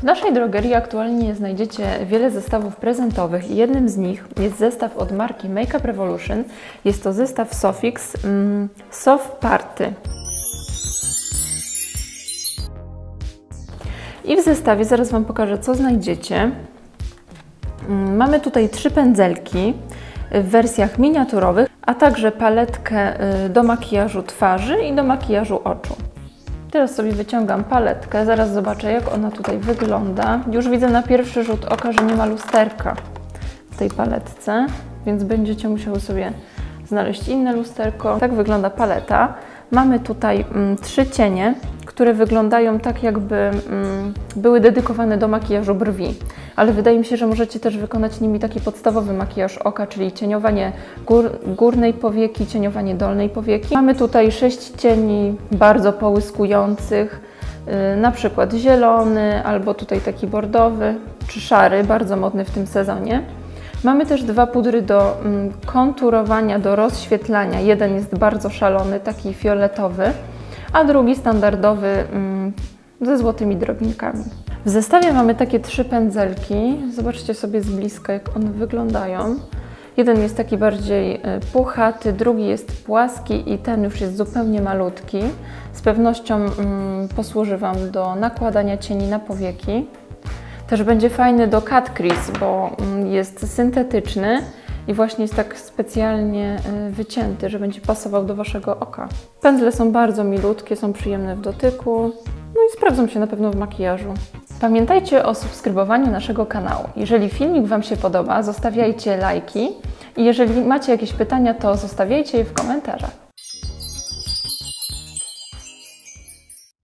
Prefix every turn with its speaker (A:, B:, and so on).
A: W naszej drogerii aktualnie znajdziecie wiele zestawów prezentowych i jednym z nich jest zestaw od marki Make Up Revolution. Jest to zestaw Sofix Soft Party. I w zestawie zaraz Wam pokażę, co znajdziecie. Mamy tutaj 3 pędzelki w wersjach miniaturowych, a także paletkę do makijażu twarzy i do makijażu oczu. Teraz sobie wyciągam paletkę, zaraz zobaczę, jak ona tutaj wygląda. Już widzę na pierwszy rzut oka, że nie ma lusterka w tej paletce, więc będziecie musiały sobie znaleźć inne lusterko. Tak wygląda paleta. Mamy tutaj 3 cienie, które wyglądają tak, jakby były dedykowane do makijażu brwi. Ale wydaje mi się, że możecie też wykonać nimi taki podstawowy makijaż oka, czyli cieniowanie górnej powieki, cieniowanie dolnej powieki. Mamy tutaj 6 cieni bardzo połyskujących, na przykład zielony, albo tutaj taki bordowy, czy szary, bardzo modny w tym sezonie. Mamy też 2 pudry do konturowania, do rozświetlania. Jeden jest bardzo szalony, taki fioletowy, a drugi standardowy ze złotymi drobinkami. W zestawie mamy takie 3 pędzelki. Zobaczcie sobie z bliska, jak one wyglądają. Jeden jest taki bardziej puchaty, drugi jest płaski i ten już jest zupełnie malutki. Z pewnością posłuży Wam do nakładania cieni na powieki. Też będzie fajny do cut crease, bo jest syntetyczny i właśnie jest tak specjalnie wycięty, że będzie pasował do Waszego oka. Pędzle są bardzo milutkie, są przyjemne w dotyku, no i sprawdzą się na pewno w makijażu. Pamiętajcie o subskrybowaniu naszego kanału. Jeżeli filmik Wam się podoba, zostawiajcie lajki i jeżeli macie jakieś pytania, to zostawiajcie je w komentarzach.